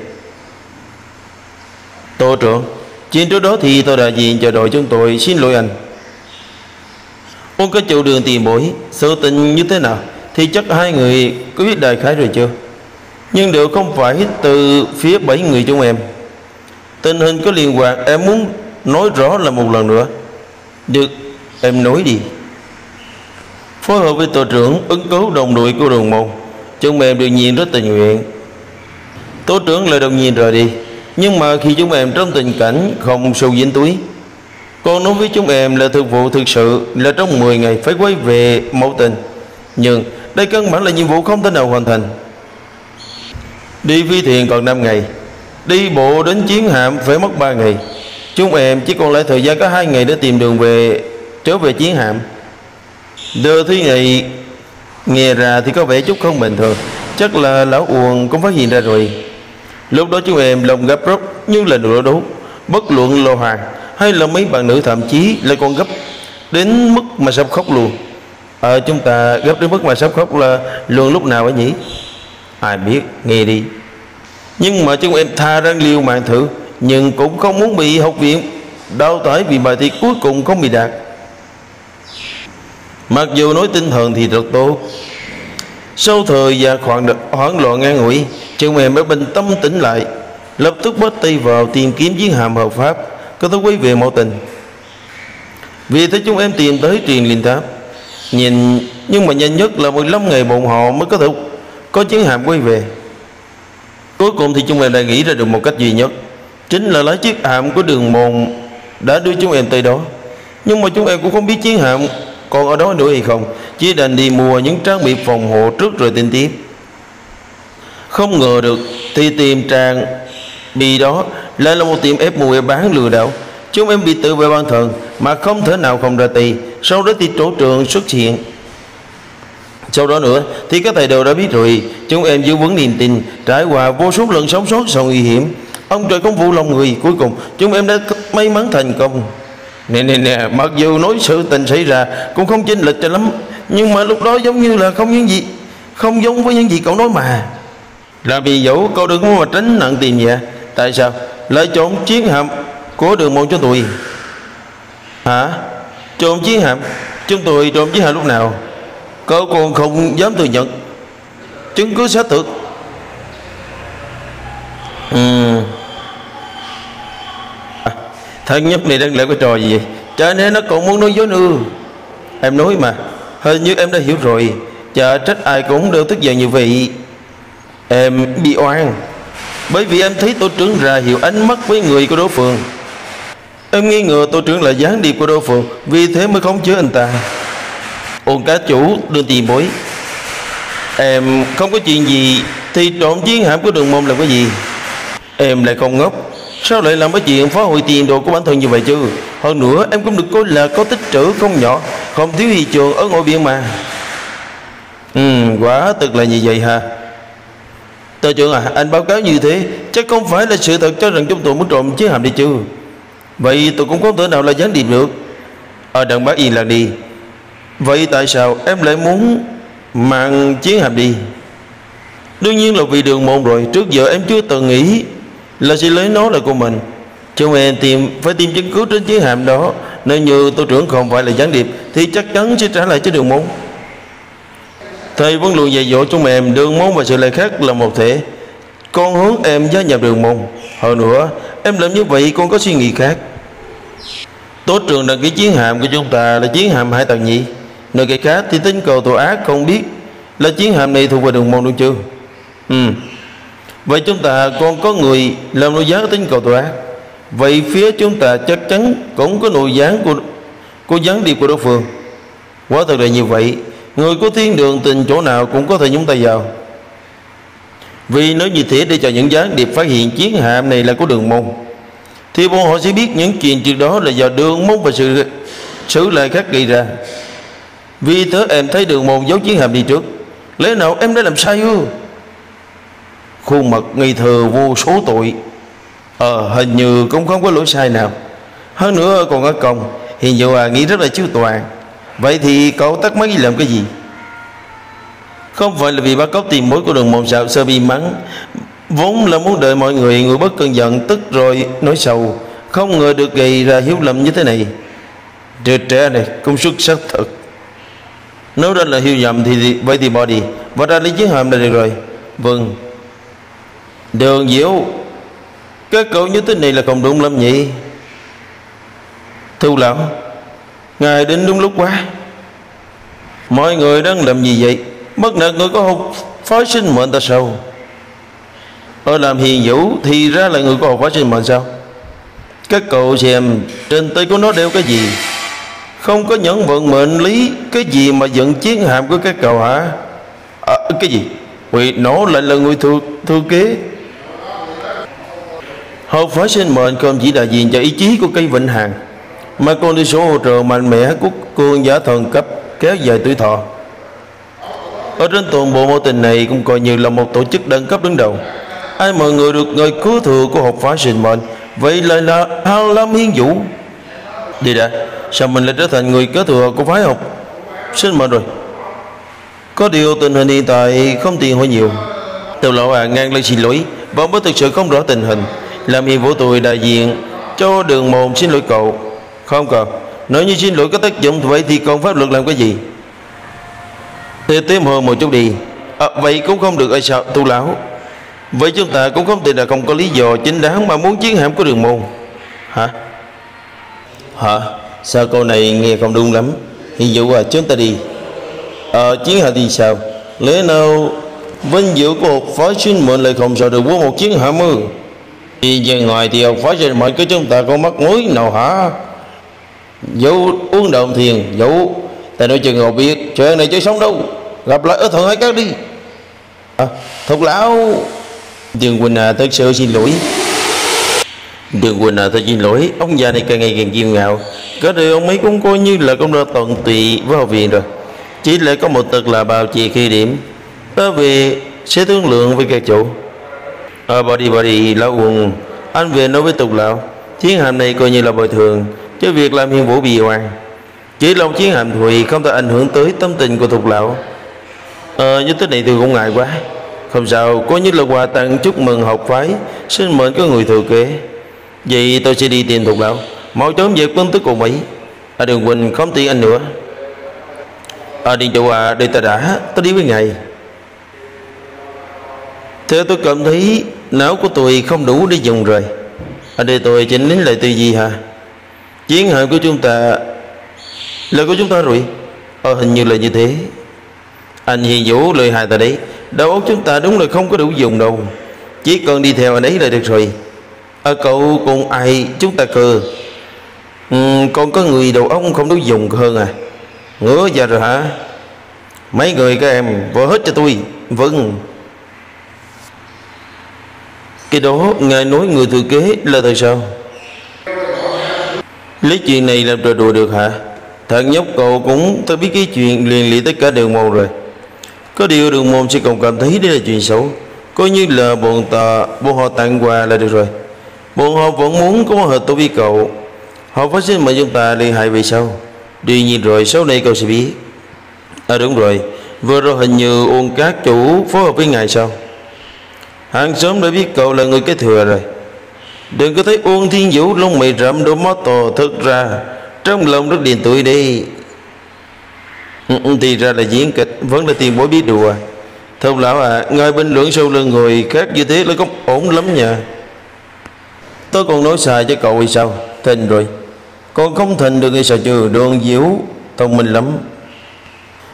Tổ trưởng, chuyện trước đó thì tôi đại diện cho đội chúng tôi xin lỗi anh. Ông có chủ đường tìm bối sự tình như thế nào thì chắc hai người có biết đại khái rồi chưa? Nhưng đều không phải từ phía bảy người chúng em. Tình hình có liên quan, em muốn nói rõ là một lần nữa. Được, em nói đi. Phối hợp với tổ trưởng ứng cứu đồng đội của Đường Môn, chúng em đương nhiên rất tình nguyện. Tổ trưởng lại đồng nhiên rời đi. Nhưng mà khi chúng em trong tình cảnh không sâu dính túi, còn nói với chúng em là thực vụ thực sự là trong mười ngày phải quay về mẫu tình. Nhưng đây căn bản là nhiệm vụ không thể nào hoàn thành. Đi phi thuyền còn năm ngày, đi bộ đến chiến hạm phải mất ba ngày. Chúng em chỉ còn lại thời gian có hai ngày để tìm đường về trở về chiến hạm. Đưa thứ này nghe ra thì có vẻ chút không bình thường. Chắc là lão Uông cũng phát hiện ra rồi. Lúc đó chúng em lòng gấp rút như là nửa đốt. Bất luận Lô Hoàng hay là mấy bạn nữ thậm chí lại còn gấp đến mức mà sắp khóc luôn. Ờ chúng ta gấp đến mức mà sắp khóc là luôn lúc nào ấy nhỉ? Ai biết, nghe đi. Nhưng mà chúng em tha răng liều mạng thử, nhưng cũng không muốn bị học viện đau tỏi vì bài thi cuối cùng không bị đạt. Mặc dù nói tinh thần thì rất tốt. Sau thời gian khoảng hoảng loạn ngắn ngủi, chúng em mới bình tâm tĩnh lại, lập tức bắt tay vào tìm kiếm chiến hạm hợp pháp có thể quay về mẫu tình. Vì thế chúng em tìm tới Truyền Linh Tháp. Nhìn nhưng mà nhanh nhất là mười lăm ngày bọn họ mới có thể có chiến hạm quay về. Cuối cùng thì chúng em đã nghĩ ra được một cách duy nhất, chính là lấy chiếc hạm của Đường Môn đã đưa chúng em tới đó. Nhưng mà chúng em cũng không biết chiến hạm còn ở đó nữa hay không, chỉ đành đi mua những trang bị phòng hộ trước rồi tính tiếp. Không ngờ được thì tìm trang bị đó lại là một tiệm ép mua bán lừa đảo. Chúng em bị tự vệ ban thần mà không thể nào không ra tay. Sau đó thì tổ trưởng xuất hiện. Sau đó nữa thì các thầy đều đã biết rồi. Chúng em giữ vững niềm tin, trải qua vô số lần sống sót sau nguy hiểm. Ông trời không phụ lòng người, cuối cùng chúng em đã may mắn thành công. Nè nè nè, mặc dù nói sự tình xảy ra cũng không chênh lệch cho lắm, nhưng mà lúc đó giống như là không những gì không giống với những gì cậu nói mà. Là vì dẫu cậu đừng có mà tránh nặng tiền vậy. Tại sao lại trộn chiến hạm của Đường Môn cho tôi? Hả? Trộn chiến hạm? Chúng tôi trộn chiến hạm lúc nào? Cậu còn không dám thừa nhận. Chứng cứ xác thực. Ừ. À, thằng nhóc này đang làm cái trò gì vậy? Chả nên nó còn muốn nói dối nữa. Em nói mà, hình như em đã hiểu rồi. Chả trách ai cũng đều tức giận như vậy. Em bị oan bởi vì em thấy tổ trưởng ra hiệu ánh mắt với người của đối phương. Em nghi ngờ tổ trưởng là gián điệp của đối phương, vì thế mới khống chế anh ta. Ôn cá chủ đừng tìm bối. Em không có chuyện gì thì trộm chiến hạm của Đường Môn làm cái gì? Em lại không ngốc, sao lại làm cái chuyện phá hủy tiền đồ của bản thân như vậy chứ? Hơn nữa em cũng được coi là có tích trữ không nhỏ, không thiếu thị trường ở ngoại viện mà. Ừ, quả thực là như vậy ha. Tổ trưởng à, anh báo cáo như thế chắc không phải là sự thật cho rằng chúng tôi muốn trộm chiến hạm đi chứ? Vậy tôi cũng không thể nào là gián điệp được. Ở đằng bác yên lặng đi. Vậy tại sao em lại muốn mang chiến hạm đi? Đương nhiên là vì Đường Môn rồi. Trước giờ em chưa từng nghĩ là sẽ lấy nó là của mình. Chúng em tìm phải tìm chứng cứ trên chiến hạm đó. Nếu như tổ trưởng không phải là gián điệp thì chắc chắn sẽ trả lại cho Đường Môn. Thầy vẫn luôn dạy dỗ chúng em Đường Môn và sự lại khác là một thể. Con hướng em gia nhập Đường Môn. Hơn nữa em làm như vậy con có suy nghĩ khác. Tổ trưởng đăng ký chiến hạm của chúng ta là chiến hạm Hải Tần Nhi. Nói cái khác thì tính cầu tội ác không biết là chiến hạm này thuộc về Đường Môn đúng chưa? Ừ. Vậy chúng ta còn có người làm nội gián tính cầu tội ác. Vậy phía chúng ta chắc chắn cũng có nội gián của của gián điệp của đối phương. Quả thật là như vậy. Người có thiên đường tình chỗ nào cũng có thể nhúng tay vào. Vì nếu như thế để cho những gián điệp phát hiện chiến hạm này là của Đường Môn, thì bọn họ sẽ biết những chuyện trước đó là do Đường Môn và sự xử lại khác gây ra. Vì thế em thấy Đường Môn giấu chiến hạm đi trước. Lẽ nào em đã làm sai ư? Khuôn mặt ngây thơ vô số tội. Ờ hình như cũng không có lỗi sai nào. Hơn nữa còn ở công hiện giờ à nghĩ rất là chu toàn. Vậy thì cậu tắt máy làm cái gì? Không phải là vì bắt cóc tiền mối của Đường Môn sao? Sơ bi mắng. Vốn là muốn đợi mọi người người bất cơn giận tức rồi nói sầu. Không ngờ được gây ra hiếu lầm như thế này. Trẻ trẻ này cũng xuất sắc thật. Nếu đó là hiểu nhầm thì, thì vậy thì bỏ đi và ra lấy chiến hạm là được rồi. Vâng. Đường Diệu, các cậu như thế này là không đúng lắm nhỉ? Thu lão, ngài đến đúng lúc quá. Mọi người đang làm gì vậy? Bất nợ người có hộp phái sinh mệnh ta sao? Ở làm hiền vũ thì ra là người có hộp phái sinh mệnh sao? Các cậu xem trên tay của nó đeo cái gì? Không có nhẫn vận mệnh lý cái gì mà dẫn chiến hạm của các cậu hả? À, cái gì? Vì nó lại là người thừa, thừa kế. Hộp phái sinh mệnh không chỉ đại diện cho ý chí của cây vĩnh hằng, mà còn đi số hỗ trợ mạnh mẽ của cường giả thần cấp kéo dài tuổi thọ. Ở trên toàn bộ mô tình này cũng coi như là một tổ chức đẳng cấp đứng đầu. Ai mọi người được người cứu thừa của hộp phái sinh mệnh, vậy lại là Hàn Lâm Hiên Vũ. Đi đã, sao mình lại trở thành người kế thừa của phái học sinh mệnh rồi? Có điều tình hình hiện tại không tiền hỏi nhiều. Từ lão à ngang lên xin lỗi, bọn mới thực sự không rõ tình hình. Làm hiền vũ tôi đại diện cho Đường Môn xin lỗi cậu. Không cần, nếu như xin lỗi có tác dụng vậy thì còn pháp luật làm cái gì? Tiếp tiếp hơn một chút đi. À, vậy cũng không được ai sao tu lão. Vậy chúng ta cũng không thể là không có lý do chính đáng mà muốn chiến hạm của Đường Môn. Hả? Hả? Sao câu này nghe không đúng lắm? Hiện dụ à chúng ta đi. Ờ à, chiến hạm thì sao? Lẽ nào vinh dự của hộp phái sinh mệnh lại không sao được với một chiến hạm ư? Thì về ngoài thì hộp phái sinh mệnh của chúng ta có mắc mối nào hả? Dẫu uống đồng thiền, dẫu ta nói chừng họ biết chuyện này chơi sống đâu. Gặp lại ở Thượng Hải Các đi. À, Thục lão. Đường Quỳnh à thật sự xin lỗi. Đường Quỳnh à thật xin lỗi. Ông già này càng ngày càng kiêu ngạo. Có điều ông ấy cũng coi như là cũng đã tận tụy với học viện rồi. Chỉ lại có một tật là bào trì khi điểm. Đó về sẽ thương lượng với các chủ. Ờ bỏ đi bỏ đi lão Quỳnh. Anh về nói với Tục lão chiến hạm này coi như là bồi thường chứ việc làm hiền vũ bị oan. Chỉ lòng chiến hạm thùy không thể ảnh hưởng tới tâm tình của Tục lão. Ờ như thế này tôi cũng ngại quá. Không sao, có như là quà tặng chúc mừng học phái sinh mệnh có người thừa kế. Vậy tôi sẽ đi tìm Tục lão. Mau chóng về quân tức cùng Mỹ. À Đường Quỳnh không tiện anh nữa. À Điền chủ à, đây ta đã, tôi đi với ngài. Thế tôi cảm thấy não của tôi không đủ để dùng rồi. Ở đây tôi chỉnh lính lại tư duy hả? Chiến hạm của chúng ta là của chúng ta rồi. Ờ hình như là như thế. Anh Hiền Vũ lời hại ta đấy. Đầu óc chúng ta đúng là không có đủ dùng đâu. Chỉ cần đi theo anh ấy là được rồi. À, cậu cùng ai chúng ta cơ? Ừ, còn có người đầu óc không đủ dùng hơn à? Ngứa ra rồi hả? Mấy người các em vỡ hết cho tôi. Vâng. Cái đó ngài nói người thừa kế là tại sao? Lấy chuyện này làm trò đùa được hả? Thật nhóc cậu cũng tôi biết cái chuyện liền lì tất cả Đường Môn rồi. Có điều Đường Môn sẽ còn cảm thấy đây là chuyện xấu. Coi như là bọn ta bọn họ tặng quà là được rồi. Bọn họ vẫn muốn có hợp tôi với cậu. Họ phát sinh mà chúng ta liên hệ vì sao? Tuy nhiên rồi sau này cậu sẽ biết. À đúng rồi, vừa rồi hình như Uông Các chủ phối hợp với ngài sao? Hàng xóm đã biết cậu là người kế thừa rồi. Đừng có thấy Uông Thiên Vũ lông mày rậm đôi mắt to. Thực ra trong lòng rất điền tuổi đi. Thì ra là diễn kịch, vẫn là tiền bối biết đùa. Thông lão à, ngài bình luận sau lưng người khác như thế là không ổn lắm nha. Tôi còn nói xài cho cậu hay sao? Thành rồi. Còn không thành được hay sao chứ? Đường Diễu thông minh lắm.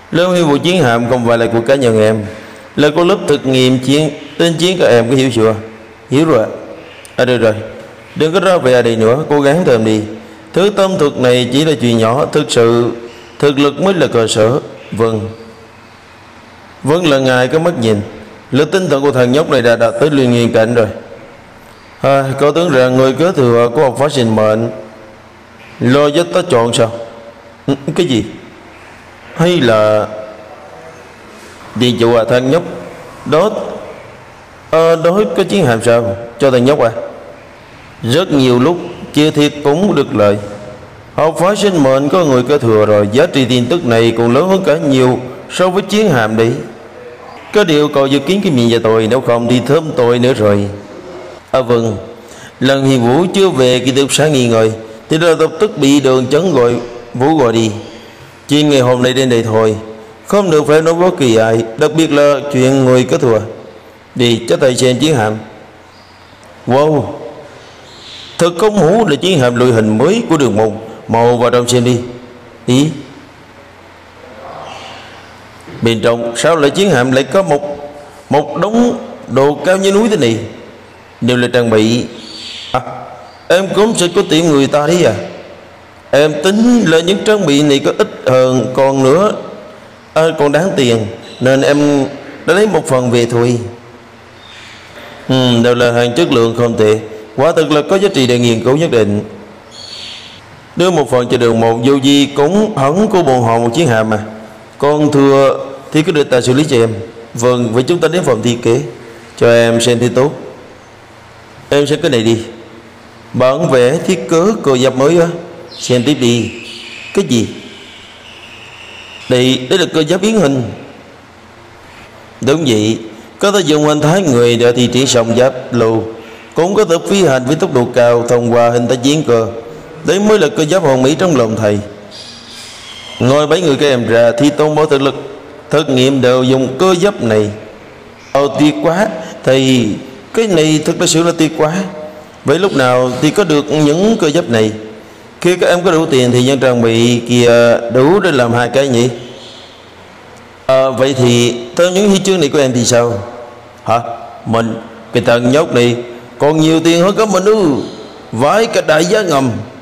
Lớp Hiệp vụ chiến hạm không phải là của cá nhân em, là của lớp thực nghiệm chiến tên chiến các em, có hiểu chưa? Hiểu rồi ạ. À được rồi, đừng có ra về ở đây nữa, cố gắng thêm đi. Thứ tâm thuật này chỉ là chuyện nhỏ, thực sự thực lực mới là cơ sở. Vâng. Vẫn là ngài có mắt nhìn. Lực tinh thần của thằng nhóc này đã đạt tới liên nghiên cảnh rồi. À, cậu tưởng rằng người kế thừa của học phá sinh mệnh lo giúp ta chọn sao? Cái gì? Hay là địa chủ à thằng nhóc đó? À, đó có chiến hạm sao cho thằng nhóc à? Rất nhiều lúc chia thiệt cũng được lời. Học phá sinh mệnh có người kế thừa rồi, giá trị tin tức này còn lớn hơn cả nhiều so với chiến hạm đấy. Có điều cậu dự kiến cái miệng nhà tôi, nếu không thì thơm tôi nữa rồi. À vâng. Lần Hiền Vũ chưa về ký túc xá nghỉ ngơi thì đã lập tức bị Đường Chấn gọi Vũ gọi đi. Chuyện ngày hôm nay đến đây thôi, không được phải nói bất kỳ ai, đặc biệt là chuyện người kế thừa. Đi cho thầy xem chiến hạm. Wow, thật không hổ là chiến hạm loại hình mới của Đường Môn. Màu vào trong xem đi. Ý, bên trong sao lại chiến hạm lại có một một đống đồ cao như núi thế này? Đều là trang bị. À, em cũng sẽ có tiền người ta đấy à? Em tính là những trang bị này có ít hơn còn nữa à, còn đáng tiền, nên em đã lấy một phần về thôi. Ừ, đều là hàng chất lượng không tệ, quả thực là có giá trị để nghiên cứu nhất định. Đưa một phần cho Đường Một, dù gì cũng hẳn của bọn họ một chiến hạm mà. Còn thừa thì cứ để ta xử lý cho em. Vâng, vậy chúng ta đến phòng thiết kế cho em xem thì tốt. Em xem cái này đi, bản vẽ thiết kế cơ giáp mới á. Xem tiếp đi. Cái gì? Đây, đây là cơ giáp biến hình. Đúng vậy, có thể dùng hình thái người để thi triển song giáp lù, cũng có thể phi hành với tốc độ cao thông qua hình thái chiến cơ. Đấy mới là cơ giáp hoàn mỹ trong lòng thầy. Ngoài bảy người các em ra thì toàn bộ thực lực thực nghiệm đều dùng cơ giáp này. Ồ tuyệt quá. Thì cái này thật sự là tuyệt quá. Vậy lúc nào thì có được những cơ giáp này? Khi các em có đủ tiền thì những trang bị kia đủ để làm hai cái nhỉ? À, vậy thì theo những huy chương này của em thì sao? Hả? Mình, cái thằng nhóc này còn nhiều tiền hơn cả mình ư? Vãi cả đại giá ngầm.